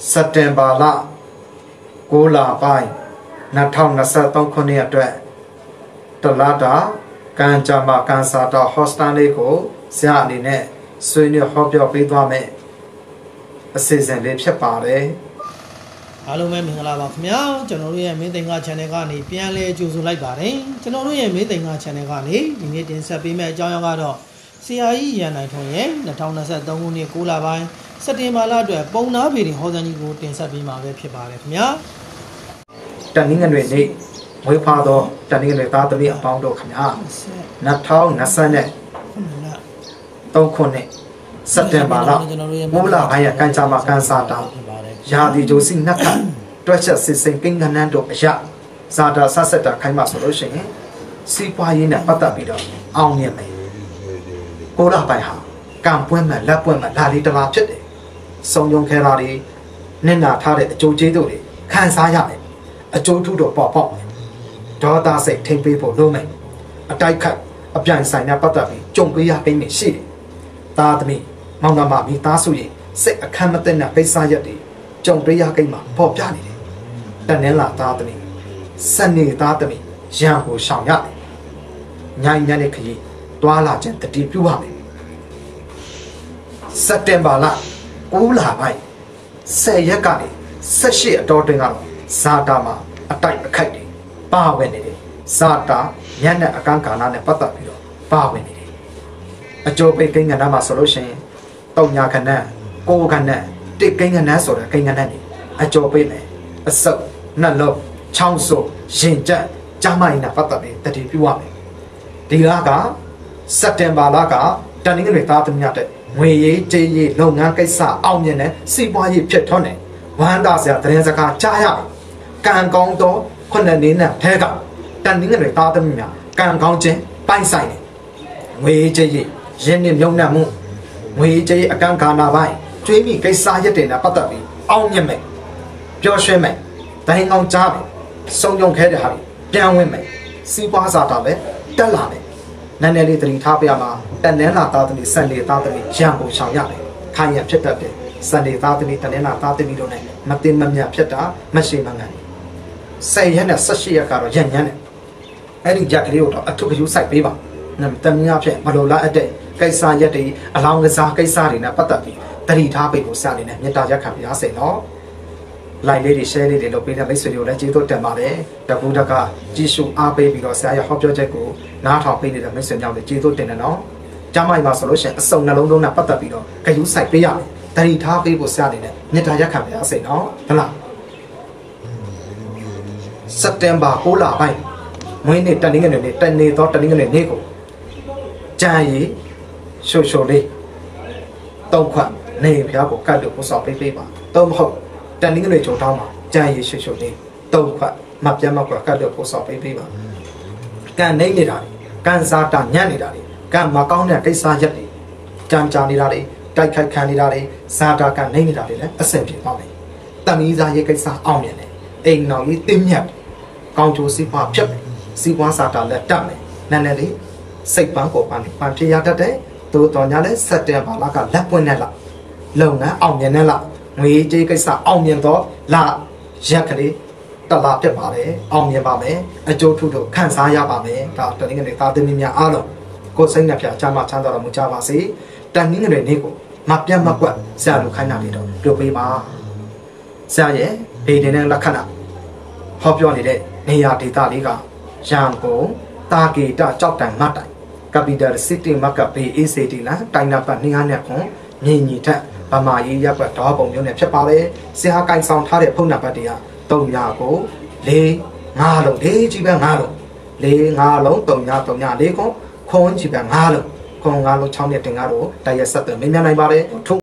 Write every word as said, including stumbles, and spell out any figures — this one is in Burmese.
สเตมบาละกูลาไปนัดท่องนัดสต้องคนนี้ด้วยตลาดาการจำมาการสาดาฮอสตันเล็กเสียนี่เนี่ยส่วนนี้ฮอบยอไปตัวเมเสียงเล็บเชื่อป่าเลยအားလုံးပဲမင်္ဂလာပါခင်ဗျာကျွန်တော်တို့ရဲ့မင်းသိင်္ဂ channel ကနေပြန်လဲကြိုဆိုလိုက်ပါတယ်ကျွန်တော်တို့ရဲ့မင်းသိင်္ဂ channel ကနေဒီနေ့တင်ဆက်ပေးမယ့်အကြောင်းအရာကတော့ဆရာကြီးရန်နိုင်ထွန်းရဲ့၂၀၂၃ခုနှစ်၉လပိုင်းစက်တင်ဘာလအတွက်ပုံနာဗီဒီဟောစံကြီးကိုတင်ဆက်ပေးမှာပဲဖြစ်ပါတယ်ခင်ဗျာတန်နင်းငွေနေ့ဝေဖာတော့တန်နင်းငွေသားသမီးအပေါင်းတို့ခင်ဗျာ၂၀၂၃ခုနှစ်စက်တင်ဘာလ၉လပိုင်းရကန်ချာမှာကန်စာတာရာဒီဂျိုစီနက်ခတ်တွက်ချက်စစ်စိန်ကိန်းကနန်းတို့အရာဇာတာဆက်ဆက်တာခိုင်းမှဆိုလို့ရှိရင်စီးပွားရေးနဲ့ပတ်သက်ပြီးတော့အောင်မြင်မယ်ကိုရပိုင်ဟာကံပွင့်မဲ့လက်ပွင့်မဲ့ဒါလေးတလားဖြစ်တယ်စုံယုံခဲတာတွေနင့်နာထားတဲ့အကျိုးကျေးဇူးတွေခံစားရမယ်အကျိုးထူးတော့ပေါ်ပေါက်မယ်ဒေါသစိတ်ထိမ့်ပေးဖို့လိုမယ်အတိုက်ခတ်အပြိုင်ဆိုင်နဲ့ပတ်သက်ပြီးကြုံပေးရကိန်းတွေရှိတယ်သားသမီးမောင်နှမမိသားစုရဲ့စိတ်အခမ်းမသိတဲ့ကိစ္စရက်တွေကြုံတွေ့ရကိန်းမှာပေါ်ပြနေတယ်တနင်္လာသားသမီးစနေသားသမီးရန်ကိုရှောင်ရတယ်ညညနဲ့ခရီးတွာလာခြင်းတတိပြုရမယ်စက်တင်ဘာလ၉လပိုင်း၁၀ရက်ကနေ၁၈အတော်တွင်ကတော့ဇာတာမှာအတိုက်အခိုက်တွေပါဝင်နေတယ်ဇာတာညနဲ့အကန့်ကာလနဲ့ပတ်သက်ပြီးတော့ပါဝင်နေတယ်အကျိုးပေးကိန်းကဏ္ဍမှာဆိုလို့ရှိရင်တုံညာခဏကိုခဏတိတ်ကိန်းကဏ္ဍဆိုတဲ့ကိန်းကဏ္ဍနေအကျိုးပေးမယ်အစုပ်နှလုံးချောင်းဆိုရင်ကျက်ကြမ်းမိုင်းနဲ့ပတ်သက်ပြီးတတိပြုရမယ်ဒီလကစက်တင်ဘာလကတန်နင်းတွေသားသမီးတဲ့ငွေရေးကြေးရေးလုပ်ငန်းကိစ္စအောင်မြင်တဲ့စီးပွားရေးဖြစ်ထွန်းတယ်ဝမ်းသာစရာသတင်းစကားကြားရမယ်ကံကောင်းသောခုနှစ်နည်းနဲ့ထဲကတန်နင်းတွေသားသမီးများကံကောင်းခြင်းပိုင်ဆိုင်တယ်ငွေရေးကြေးရေးရင်းနှီးမြှုပ်နှံမှုငွေကြေးအကန့်ကာလပိုင်းကျွေးမိကိစ္စရက်တင်နဲ့ပတ်သက်ပြီးအောင်မြင်မယ်ပျော်ရွှင်မယ်တိုင်းကောင်းကြားမယ်စုံယုံခဲတဲ့ဟာပြန်ဝင်မယ်စီးပွားစာတာလည်းတက်လာမယ်နည်းနည်းလေးတတိထားပြမှာတနင်္လာသားသမီးစံနေသားသမီးရန်ကုန်ဆောင်ရမယ်ခိုင်ရဖြစ်တတ်တယ်စံနေသားသမီးတနင်္လာသားသမီးတို့နဲ့မတင်မမြဖြစ်တာမရှိမှန်းကန်ဆယ်ရက်နဲ့၁၈ရက်ကတော့ရန်ညမ်းတယ်အဲ့ဒီရက်ကလေးကိုတော့အထုပ်ကယူစိုက်ပေးပါတမင်းအဖြစ်မလိုလားအပ်တဲ့ကိစ္စရက်တွေအလောင်းကစားကိစ္စတွေနဲ့ပတ်သက်ပြီးတတိထားပိတ်ကိုစနေနဲ့မေတ္တာရက်ခံပြရစေနော်လိုက်လေးတွေ share လေးတွေလုပ်ပေးတဲ့မိတ်ဆွေတွေကိုလည်းကျေးဇူးတင်ပါတယ်တကူတကကြည့်ရှုအားပေးပြီးတော့ဆရာရဲ့ဟောပြောချက်ကိုနားထောင်ပေးနေတဲ့မိတ်ဆွေများလည်းကျေးဇူးတင်တယ်နော်ကျမ်းမာရေးမှာဆိုလို့ရှိရင်အစုံနှလုံးလုံးနဲ့ပတ်သက်ပြီးတော့ဂရုစိုက်ပေးရမယ်တတိထားပေးဖို့ဆရာနေနဲ့မေတ္တာရက်ခံပြရစေနော်ဟုတ်လားစက်တင်ဘာ၉လပိုင်းမွေးနေ့တနင်္ဂနွေနေ့တနေ့တော့တနင်္ဂနွေနေ့ကိုကြံရီရှို့ရှို့လေးတုံးခွတ်နေဖျားကိုကတ်လို့ပို့ဆောင်ပေးပေးပါတော့မဟုတ်တန်နင်းတွေကြုံတောင်းမှာကြံရီရှို့ရှို့လေးတုံးခွတ်မပြတ်မကွက်ကတ်လို့ပို့ဆောင်ပေးပေးပါကန်နေနေတာကန်စားတာညံ့နေတာလေကန်မကောင်းတဲ့ကိစ္စရက်တွေကြံကြာနေတာလေတိုက်ခိုက်ခံနေတာလေစားတာကန်နေနေတာလေလည်းအဆင်ပြေပါမယ်တမီးစားရေးကိစ္စအောင်မြင်တယ်အိမ်တော်ကြီးတင်းမြတ်ကောင်းကျိုးစီးပွားဖြစ်မယ်စီးပွားစားတာလည်းတက်မယ်နည်းနည်းလေးစိတ်ပန်းကိုပန်းပန်းဖြစ်ရတတ်တယ်သို့တော်ညာလဲစက်တင်ဘာလကလက်ပွင့်နဲ့လားလုပ်ငန်းအောင်မြင်နဲ့လားငွေကြေးကိစ္စအောင်မြင်တော့လာရက်ကလေးတလားဖြစ်ပါလေအောင်မြင်ပါမယ်အကျိုးထူးတို့ခံစားရပါမယ်ဒါတနင်္ဂနွေသားသမီးများအားလုံးကိုယ်စိတ်နှပြချမ်းသာချမ်းသာတော်မူကြပါစေတနင်္ဂနွေနေ့ကိုမပြတ်မကွက်ဆရာတို့ခိုင်းတာလေးတော့ပြောပေးပါဆရာရဲ့ဘေးတင်တဲ့လက္ခဏာဟောပြောနေတဲ့နေရာဒေသလေးကရန်ကုန်တာဂေတကြောက်တိုင်မတ်တိုင် capital city မကပေ A C D လာတိုင်နာပတ်နေရနဲ့ခွန်မြင့်ညီထက်ဗမာရေးရပ်ကွက်ဒေါ်ပုံမျိုးနဲ့ဖြစ်ပါလေဆရာကိုင်ဆောင်ထားတဲ့ဖုန်းနံပါတ်တွေက၃ညကို၄၅လုံးလေးကြီးပဲ၅လုံး၄၅လုံး၃ည၃ည၄ခွန်ခွန်ကြီးပဲ၅လုံးခွန်၅လုံး၆နဲ့တင်ကားတော့တရက်ဆက်သွင်းမင်းများနိုင်ပါတယ်